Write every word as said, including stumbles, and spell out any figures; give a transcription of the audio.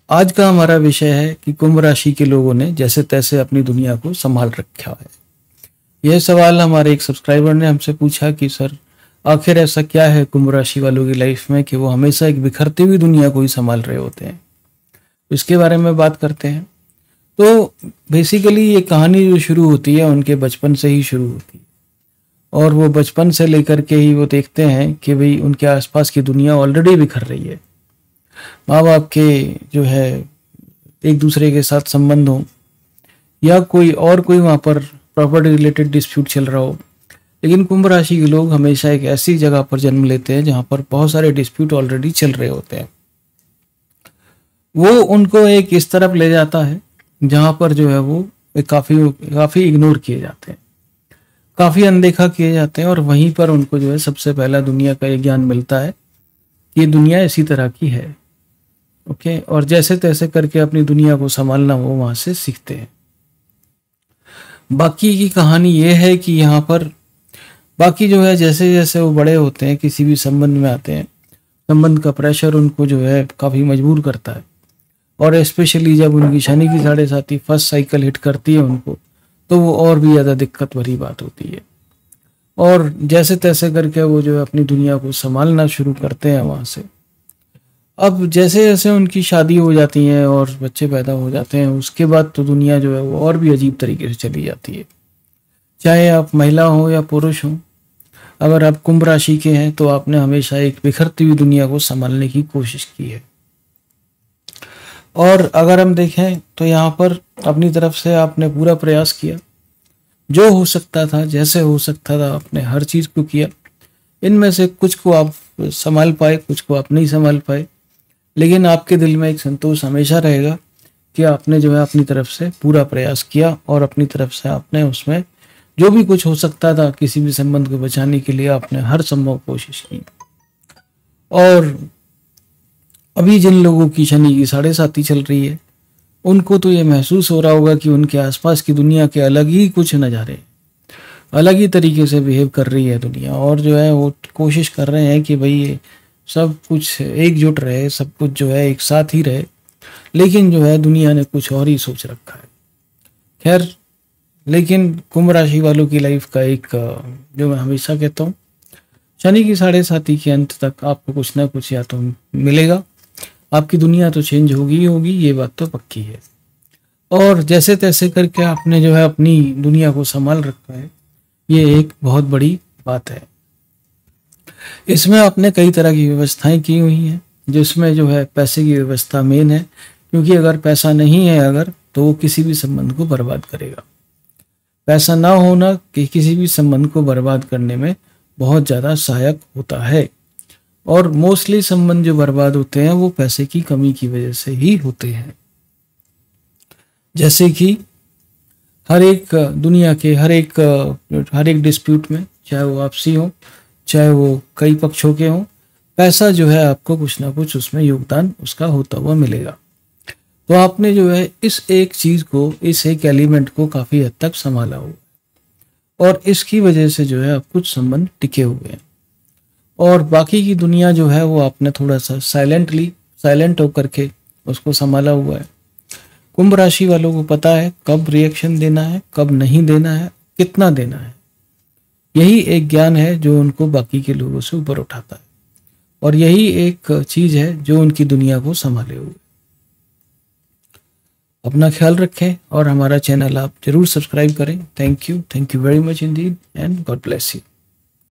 आज का हमारा विषय है कि कुंभ राशि के लोगों ने जैसे तैसे अपनी दुनिया को संभाल रखा है। यह सवाल हमारे एक सब्सक्राइबर ने हमसे पूछा कि सर आखिर ऐसा क्या है कुंभ राशि वालों की लाइफ में कि वो हमेशा एक बिखरती हुई दुनिया को ही संभाल रहे होते हैं। इसके बारे में बात करते हैं। तो बेसिकली ये कहानी जो शुरू होती है उनके बचपन से ही शुरू होती है और वो बचपन से लेकर के ही वो देखते हैं कि भाई उनके आसपास की दुनिया ऑलरेडी बिखर रही है। माँ बाप के जो है एक दूसरे के साथ संबंध हो या कोई और कोई वहाँ पर प्रॉपर्टी रिलेटेड डिस्प्यूट चल रहा हो, लेकिन कुंभ राशि के लोग हमेशा एक ऐसी जगह पर जन्म लेते हैं जहाँ पर बहुत सारे डिस्प्यूट ऑलरेडी चल रहे होते हैं। वो उनको एक इस तरफ ले जाता है जहाँ पर जो है वो काफ़ी काफ़ी इग्नोर किए जाते हैं, काफ़ी अनदेखा किए जाते हैं और वहीं पर उनको जो है सबसे पहला दुनिया का ये ज्ञान मिलता है कि दुनिया इसी तरह की है। ओके, और जैसे तैसे करके अपनी दुनिया को संभालना वो वहाँ से सीखते हैं। बाकी की कहानी ये है कि यहाँ पर बाकी जो है जैसे जैसे वो बड़े होते हैं, किसी भी संबंध में आते हैं, संबंध का प्रेशर उनको जो है काफ़ी मजबूर करता है और स्पेशली जब उनकी शनि की साढ़े साथी फर्स्ट साइकिल हिट करती है उनको, तो वो और भी ज़्यादा दिक्कत भरी बात होती है। और जैसे तैसे करके वो जो है अपनी दुनिया को संभालना शुरू करते हैं वहाँ से। अब जैसे जैसे उनकी शादी हो जाती है और बच्चे पैदा हो जाते हैं, उसके बाद तो दुनिया जो है वो और भी अजीब तरीके से चली जाती है। चाहे आप महिला हो या पुरुष हो, अगर आप कुंभ राशि के हैं तो आपने हमेशा एक बिखरती हुई दुनिया को संभालने की कोशिश की है। और अगर हम देखें तो यहाँ पर अपनी तरफ से आपने पूरा प्रयास किया, जो हो सकता था जैसे हो सकता था आपने हर चीज़ को किया। इनमें से कुछ को आप संभाल पाए, कुछ को आप नहीं संभाल पाए, लेकिन आपके दिल में एक संतोष हमेशा रहेगा कि आपने जो है अपनी तरफ से पूरा प्रयास किया और अपनी तरफ से आपने उसमें जो भी कुछ हो सकता था किसी भी संबंध को बचाने के लिए आपने हर संभव कोशिश की। और अभी जिन लोगों की शनि की साढ़े साती चल रही है उनको तो ये महसूस हो रहा होगा कि उनके आसपास की दुनिया के अलग ही कुछ नज़ारे, अलग ही तरीके से बिहेव कर रही है दुनिया, और जो है वो कोशिश कर रहे हैं कि भाई ये सब कुछ एकजुट रहे, सब कुछ जो है एक साथ ही रहे, लेकिन जो है दुनिया ने कुछ और ही सोच रखा है। खैर, लेकिन कुंभ राशि वालों की लाइफ का एक जो मैं हमेशा कहता हूँ, शनि की साढ़े साती के अंत तक आपको कुछ ना कुछ या तो मिलेगा, आपकी दुनिया तो चेंज होगी ही होगी, ये बात तो पक्की है। और जैसे तैसे करके आपने जो है अपनी दुनिया को संभाल रखा है, ये एक बहुत बड़ी बात है। इसमें आपने कई तरह की व्यवस्थाएं की हुई हैं, जिसमें जो है पैसे की व्यवस्था मेन है, क्योंकि अगर पैसा नहीं है अगर तो वो किसी भी संबंध को बर्बाद करेगा। पैसा ना होना कि किसी भी संबंध को बर्बाद करने में बहुत ज़्यादा सहायक होता है, और मोस्टली संबंध जो बर्बाद होते हैं वो पैसे की कमी की वजह से ही होते हैं। जैसे कि हर एक दुनिया के हर एक हर एक डिस्प्यूट में, चाहे वो आपसी हो चाहे वो कई पक्षों के हों, पैसा जो है आपको कुछ ना कुछ उसमें योगदान उसका होता हुआ मिलेगा। तो आपने जो है इस एक चीज़ को, इस एक एलिमेंट को काफ़ी हद तक संभाला हुआ, और इसकी वजह से जो है अब कुछ संबंध टिके हुए हैं। और बाकी की दुनिया जो है वो आपने थोड़ा सा साइलेंटली साइलेंट होकर के उसको संभाला हुआ है। कुंभ राशि वालों को पता है कब रिएक्शन देना है, कब नहीं देना है, कितना देना है। यही एक ज्ञान है जो उनको बाकी के लोगों से ऊपर उठाता है, और यही एक चीज़ है जो उनकी दुनिया को संभाले हुए। अपना ख्याल रखें और हमारा चैनल आप जरूर सब्सक्राइब करें। Thank you thank you very much indeed and God bless you.